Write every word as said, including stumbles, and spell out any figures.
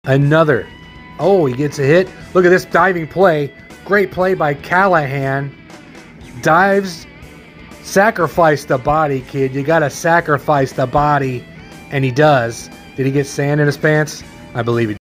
Another. Oh, he gets a hit. Look at this diving play. Great play by Callahan. Dives. Sacrifice the body, kid. You got to sacrifice the body. And he does. Did he get sand in his pants? I believe he did.